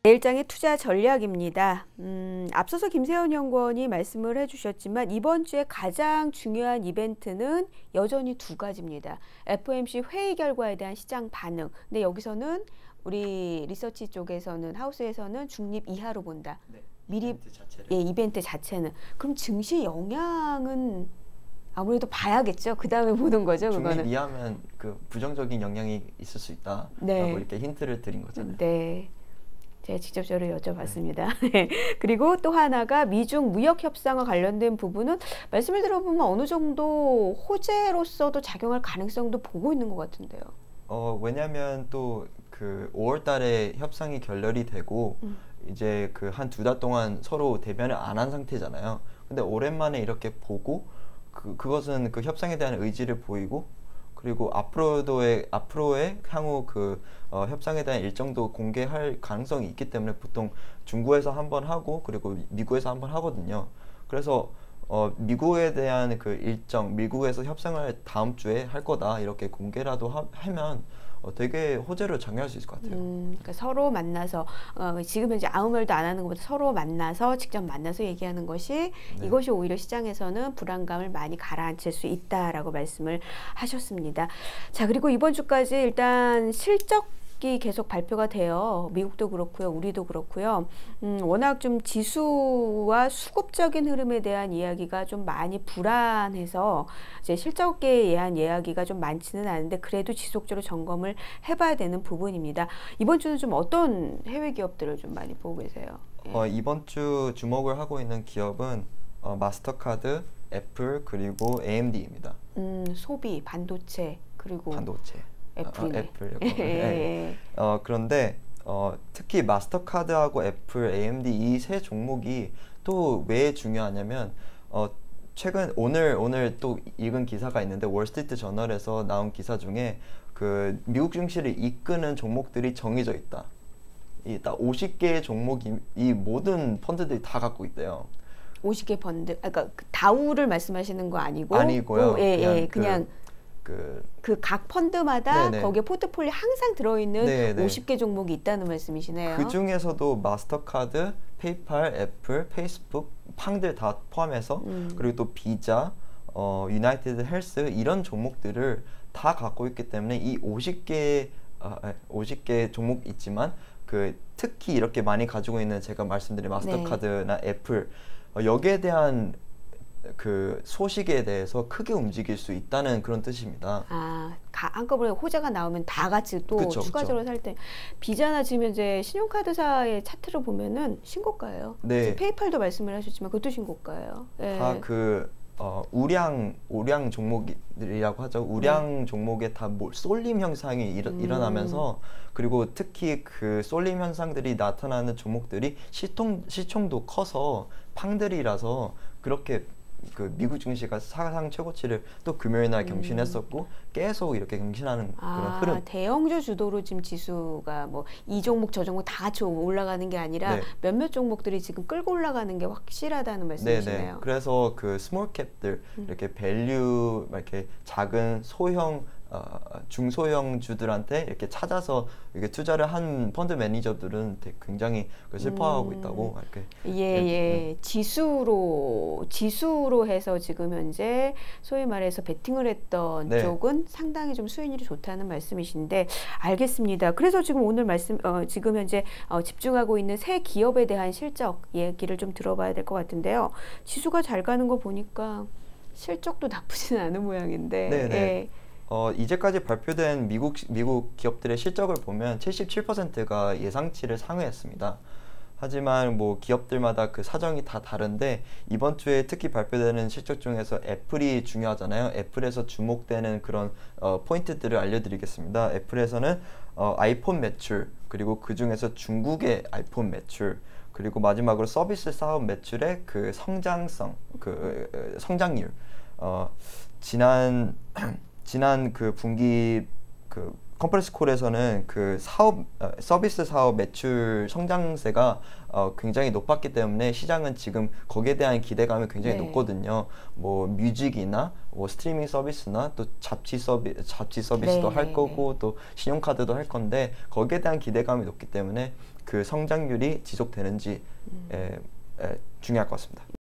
내일장의 투자 전략입니다. 앞서서 김세현 연구원이 말씀을 해주셨지만 이번 주에 가장 중요한 이벤트는 여전히 두 가지입니다. FOMC 회의 결과에 대한 시장 반응. 근데 여기서는 우리 리서치 쪽에서는 하우스에서는 중립 이하로 본다. 네, 미리 이벤트 자체를. 예, 이벤트 자체는. 그럼 증시 영향은 아무래도 봐야겠죠. 그 다음에 보는 거죠. 그거는. 중립 이하면 그 부정적인 영향이 있을 수 있다. 네. 라고 이렇게 힌트를 드린 거잖아요. 네. 제가 직접 저를 여쭤봤습니다. 네. 그리고 또 하나가 미중 무역 협상과 관련된 부분은 말씀을 들어보면 어느 정도 호재로서도 작용할 가능성도 보고 있는 것 같은데요. 왜냐하면 또 그 5월 달에 협상이 결렬이 되고 이제 그 한 두 달 동안 서로 대면을 안 한 상태잖아요. 근데 오랜만에 이렇게 보고 그것은 그 협상에 대한 의지를 보이고 그리고 앞으로의 향후 그 협상에 대한 일정도 공개할 가능성이 있기 때문에 보통 중국에서 한번 하고 그리고 미국에서 한번 하거든요. 그래서 미국에 대한 그 일정, 미국에서 협상을 다음 주에 할 거다 이렇게 공개라도 하면 되게 호재로 작용할 수 있을 것 같아요. 그러니까 서로 만나서 지금 현재 아무 말도 안 하는 것보다 서로 만나서 직접 만나서 얘기하는 것이 네. 이것이 오히려 시장에서는 불안감을 많이 가라앉힐 수 있다라고 말씀을 하셨습니다. 자, 그리고 이번 주까지 일단 실적이 계속 발표가 돼요. 미국도 그렇고요, 우리도 그렇고요. 워낙 좀 지수와 수급적인 흐름에 대한 이야기가 좀 많이 불안해서 이제 실적에 대한 이야기가 좀 많지는 않은데 그래도 지속적으로 점검을 해봐야 되는 부분입니다. 이번 주는 좀 어떤 해외 기업들을 좀 많이 보고 계세요? 이번 주 주목을 하고 있는 기업은 마스터카드, 애플 그리고 AMD입니다. 소비, 반도체 그리고 반도체. 애플이네. 애플. 네. 그런데 특히 마스터카드하고 애플, AMD 이 세 종목이 또 왜 중요하냐면 최근 오늘 또 읽은 기사가 있는데 월스트리트 저널에서 나온 기사 중에 그 미국 증시를 이끄는 종목들이 정해져 있다. 이 딱 50개의 종목이 이 모든 펀드들이 다 갖고 있대요. 50개 펀드, 그러니까 그 다우를 말씀하시는 거 아니고? 아니고요. 그냥 그 각 펀드마다 네네. 거기에 포트폴리오 항상 들어있는 네네. 50개 종목이 있다는 말씀이시네요. 그 중에서도 마스터카드, 페이팔, 애플, 페이스북, 팡들 다 포함해서 그리고 또 비자, 유나이티드 헬스 이런 종목들을 다 갖고 있기 때문에 이 50개 종목 있지만 그 특히 이렇게 많이 가지고 있는 제가 말씀드린 마스터카드나 애플 여기에 대한 그 소식에 대해서 크게 움직일 수 있다는 그런 뜻입니다. 한꺼번에 호재가 나오면 다 같이 또 그쵸, 추가적으로 살 때 비자나 지금 이제 신용카드사의 차트를 보면은 신고가예요. 네. 페이팔도 말씀을 하셨지만 그것도 신고가예요. 네. 다 그 우량 종목들이라고 하죠. 우량 종목에 다 쏠림 현상이 일어나면서 그리고 특히 그 쏠림 현상들이 나타나는 종목들이 시총도 커서 팡들이라서 그렇게 그 미국 증시가 사상 최고치를 또 금요일 날 경신했었고 계속 이렇게 경신하는 그런 흐름. 대형주 주도로 지금 지수가 뭐 이 종목 저 종목 다 같이 올라가는 게 아니라 네. 몇몇 종목들이 지금 끌고 올라가는 게 확실하다는 말씀이시네요. 네네. 그래서 그 스몰캡들 이렇게 밸류 이렇게 작은 소형 중소형 주들한테 이렇게 찾아서 이렇게 투자를 한 펀드 매니저들은 굉장히 슬퍼하고 있다고 이렇게. 예. 지수로 해서 지금 현재 소위 말해서 베팅을 했던 네. 쪽은 상당히 좀 수익률이 좋다는 말씀이신데 알겠습니다. 그래서 지금 오늘 지금 현재 집중하고 있는 새 기업에 대한 실적 얘기를 좀 들어봐야 될 것 같은데요. 지수가 잘 가는 거 보니까 실적도 나쁘진 않은 모양인데. 네네. 예. 이제까지 발표된 미국 기업들의 실적을 보면 77%가 예상치를 상회했습니다. 하지만 뭐 기업들마다 그 사정이 다 다른데 이번 주에 특히 발표되는 실적 중에서 애플이 중요하잖아요. 애플에서 주목되는 그런 포인트들을 알려드리겠습니다. 애플에서는 아이폰 매출 그리고 그 중에서 중국의 아이폰 매출 그리고 마지막으로 서비스 사업 매출의 그 성장성, 그 성장률 지난 그 분기 그 컨퍼런스 콜에서는 그 서비스 사업 매출 성장세가 굉장히 높았기 때문에 시장은 지금 거기에 대한 기대감이 굉장히 네. 높거든요. 뭐 뮤직이나 뭐 스트리밍 서비스나 또 잡지 서비스도 네, 할 네, 거고 또 신용카드도 할 건데 거기에 대한 기대감이 높기 때문에 그 성장률이 지속되는지 중요할 것 같습니다.